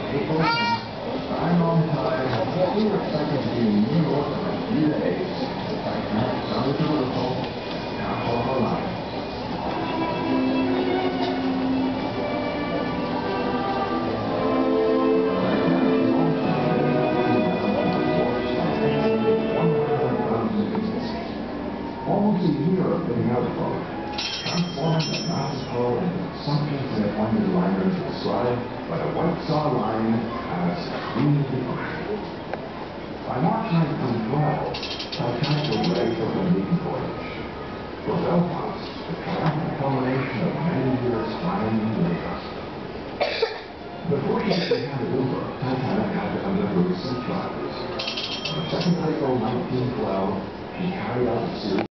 April 10th, right on time. We were expected to be in New York for 3 days. Titanic sounded the whistle, half of our life. Almost a year of being out of transforming the Mexico into something that wonder liners described by the White Star Line as clean ocean. By March 1912, Titanic was ready for the maiden voyage. For Belfast, the triumphant culmination of many years flying in Lagos. Before she could be handed over, Titanic had to undergo sea trials. On the 2nd of April 1912, she carried out a series